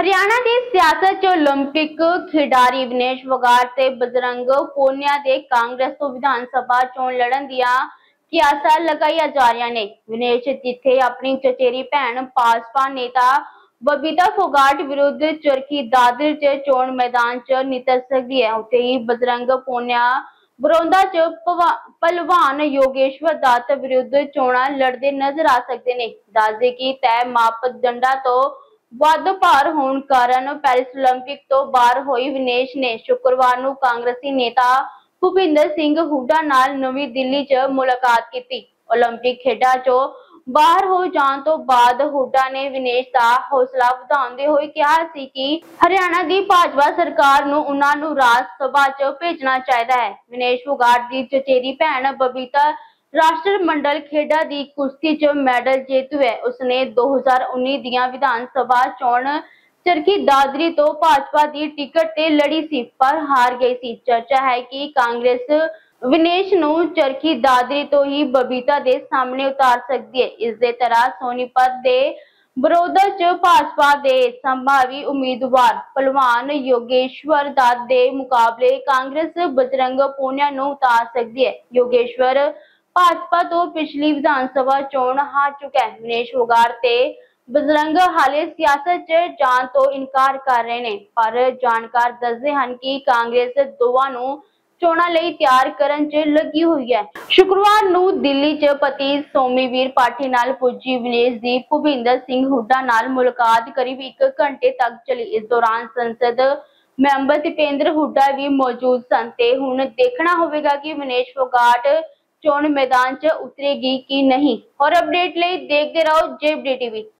हरियाणा की सियासत च ओलंपिक खिडारी विनेश फोगाट ते बजरंग पूनिया दे कांग्रेस तो विधानसभा चोण लड़न दियां कियासां लगाईयां जा रही ने। विनेश जिथे अपनी चचेरी भैन भाजपा नेता बबीता फोगाट विरुद्ध चरखी दादरी च चोण मैदान च नितर सकदी है, उत्थे ही बजरंग पूनिया बरौदा च पहलवान योगेश्वर दत्त विरुद्ध चोणां लड़दे नजर आ सकते ने। दस दे कि तय मापदंडां तो ਵੱਧ ਭਾਰ ਹੋਣ ਕਾਰਨ ਪੈਰਿਸ ओलंपिक ਤੋਂ ਬਾਹਰ ਹੋਈ ਵਿਨੇਸ਼ ਨੇ ਸ਼ੁੱਕਰਵਾਰ ਨੂੰ ਕਾਂਗਰਸੀ ਨੇਤਾ ਭੁਪਿੰਦਰ ਸਿੰਘ ਹੁੱਡਾ ਨਾਲ ਨਵੀਂ ਦਿੱਲੀ 'ਚ ਮੁਲਾਕਾਤ ਕੀਤੀ। ओलंपिक ਖੇਡਾਂ 'ਚੋਂ ਬਾਹਰ ਹੋ ਜਾਣ ਤੋਂ ਬਾਅਦ ਹੁੱਡਾ ਨੇ ਵਿਨੇਸ਼ ਦਾ ਹੌਸਲਾ ਵਧਾਉਂਦੇ ਹੋਏ ਕਿਹਾ ਸੀ ਕਿ ਹਰਿਆਣਾ ਦੀ ਭਾਜਪਾ ਸਰਕਾਰ ਨੂੰ ਉਹਨਾਂ ਨੂੰ ਰਾਜ ਸਭਾ 'ਚ ਭੇਜਣਾ ਚਾਹੀਦਾ ਹੈ। ਵਿਨੇਸ਼ ਫੋਗਾਟ ਦੀ ਚਚੇਰੀ ਭੈਣ ਬਬੀਤਾ राष्ट्रमंडल खेडा दी कुश्ती च मैडल जेतू है। उसने 2019 दियां विधानसभा चोण चरखी दादरी तो भाजपा दी टिकट ते लड़ी सी पर हार गई सी। चर्चा है कि कांग्रेस विनेश नूं चरखी दादरी तो ही बबीता दे सामने उतार सकती है। इस दे तरह सोनीपत दे बरौदा च भाजपा दे संभावी उम्मीदवार पहलवान योगेश्वर दत्त दे मुकाबले कांग्रेस बजरंग पूनिया नूं उतार सकती है। योगेश्वर भाजपा तो पिछली विधानसभा चोण हार चुका है। विनेश फोगाट ते बजरंग हाले सियासत च जाण तो इनकार कर रहे ने, पर जानकार दसदे हन कि कांग्रेस दोवां नूं चोणां लई तैयार करन च लगी हुई है। शुक्रवार नूं दिल्ली च पति सोमीवीर पाठी नाल पुजी विनेश दी भुपिंदर सिंह हुड्डा नाल मुलाकात करीब 1 घंटे तक चली। इस दौरान संसद मैंबर दीपेंद्र हुड्डा भी मौजूद सन ते हुण देखना होवेगा कि विनेश फोगाट चोण मैदान च उतरेगी कि नहीं। और अपडेट लई देखते रहो JBD TV।